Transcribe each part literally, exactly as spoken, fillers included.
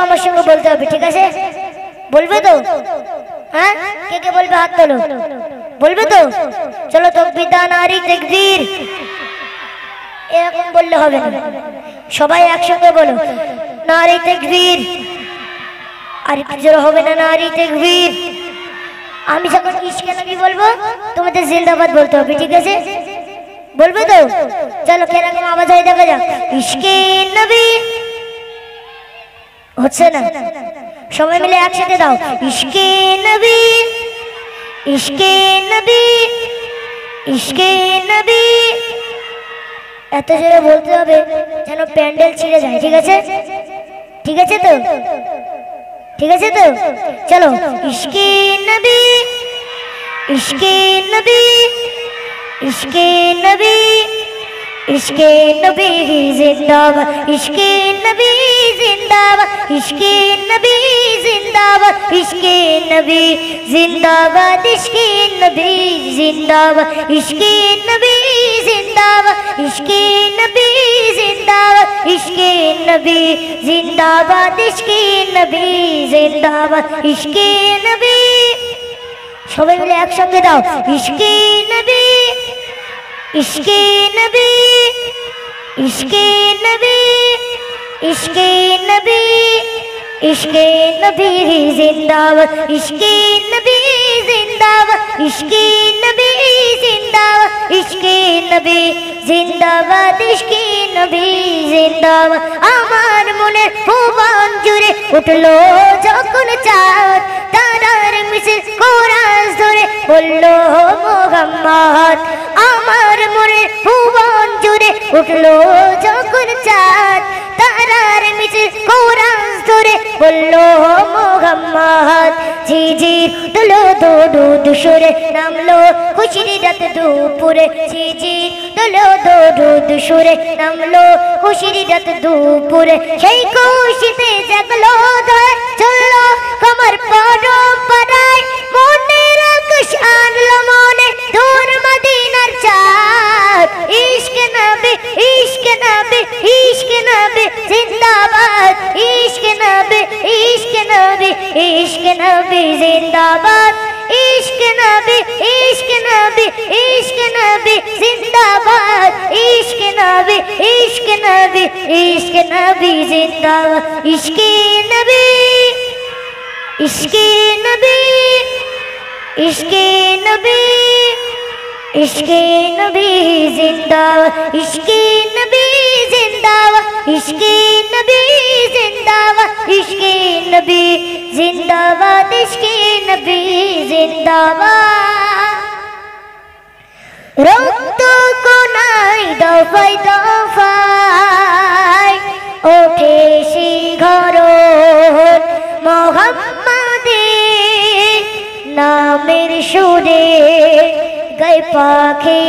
আমার সঙ্গে বলতে হবে, ঠিক আছে? বলবে তো? হ্যাঁ, কে কে বলবে হাত তোলো। বলবে তো? চলো তাকবীর দাও, নারী তাকবীর। এরকম বললে হবে না, সবাই একসঙ্গে বলো নারী তাকবীর। আর একটু জোরে হবে না, নারী তাকবীর। আমি যখন ইশকে নবী বলবো তোমাদের জিন্দাবাদ বলতে হবে, ঠিক আছে? বলবে তো? চলো কেরকম আওয়াজ হয় দেখা যাক। ইশকে নবী হচ্ছে না, সবাই মিলে একসাথে দাও। ইশকে নবী, ইশকে নবী, ইশকে নবী। এত জোরে বলতে হবে যেন প্যান্ডেল ছিঁড়ে যায়, ঠিক আছে? ঠিক আছে তো? ঠিক আছে তো? চলো ইশকে নবী, ইশকে নবী, ইশকে নবী, ইশকে নবী জিন্দাবাদ, ইশকে নবী জিন্দাবাদ, ইশকে নবী জিন্দাবাদ, ইশকে নবী জিন্দাবাদ, ইশকে নবী জিন্দাবাদ, ইশকে নবী জিন্দাবাদ, ইশকে নবী জিন্দাবাদ, ইশকে নবী জিন্দাবাদ, ইশকে নবী জিন্দাবাদ, ইশকে নবী। সবাই মিলে একসঙ্গে দাও ইশকে নবী, ইশকে নবী, ইশকে নবী, ইশকে নবী, ইশকে নবী জিন্দাবাদ, ইশকে নবী জিন্দাবাদ, ইশকে নবী জিন্দাবাদ, ইশকে নবী জিন্দাবাদ, ইশকে নবী জিন্দাবাদ। আমার মনে ভুবন জুড়ে উঠলো যখন চাঁদ, তারার মিছিল কোরাস ধরে বললো মুহাম্মদ। আমার মনে ভুবন জুড়ে উঠলো যখন চাঁদ, তারার মিছিল কোরাস ধরে বললো মুহাম্মদ। ঝিঝির দুলো দুরুদ সুরে নামলো খুশির রাত দুপুরে, ঝিঝির দুলো দুরুদ সুরে নামলো খুশির রাত দুপুরে। সেই খুশিতে জাগলো দয়া চললো কমর পরম্পরায়, মনের আকাশ আনলো মনে দূর মদিনার চাঁদ। ইশকে নবী, ইশকে নবী, ইশকে নবী জিন্দাবাদ, ইশকে নবী, ইশকে নবী, ইশকে নবী জিন্দাবাদ, ইশকে নবী, ইশকে নবী, ইশকে নবী জিন্দাবাদ, ইশকে নবী, ইশকে নবী, ইশকে নবী জিন্দাবাদ, ইশকে নবী, ইশকে নবী, ইশকে নবী, ইশকে নবী জিন্দাবাদ, ইশকে নবী জিন্দাবাদ, ইশকে নবী জিন্দাবাদ, ইশকে নবী জিন্দাবাদ, ইশকে নবী জিন্দাবাদ। রক্ত কোনায় দফায় দফায় ওঠে শিখরণ মুহাম্মাদের নামের সুরে গায় পাখি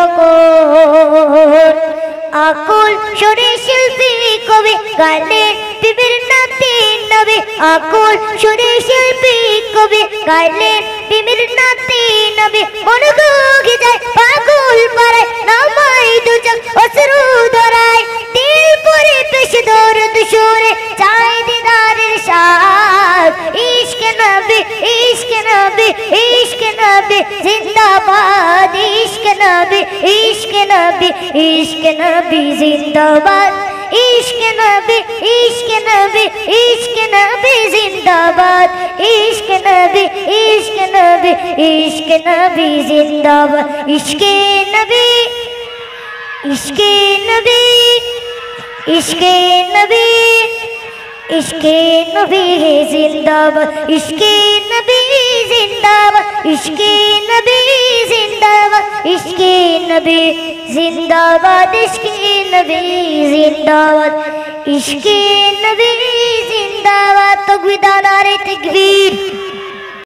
ঝকর। আকুল সুরে শিল্পী কবি গাইলেন বিবির নাতি নবী, আকুল সুরে শিল্পী কবি গাইলেন বিবির নাতি নবী। মন গুগে যায় পাগল পারায় নামাই দুচক অশ্রু ধরায়, দিল পরে পেশ দরদ সুরে চাই দিদারের স্বাদ। ইশকে নবী, ইশকে নবী, ইশকে নবী জিন্দাবাদ, ইশকে নবী, ইশকে নবী, ইশকে নবী জিন্দাবাদ, ইশকে নবী, ইশকে নবী, ইশকে নবী জিন্দাবাদ, ইশকে নবী, ইশকে নবী, ইশকে নবী জিন্দাবাদ, ইশকে নবী, ইশকে নবী, ইশকে নবী, ইশকে নবী জিন্দাবাদ, ইশকে নবী জিন্দাবাদ, ইশকে নবী জিন্দাবাদ, ইশকে নবী জিন্দাবাদ, ইশকে নবী জিন্দাবাদ, ইশকে নবী জিন্দাবাদ। তাকবীর, নারে তাকবীর।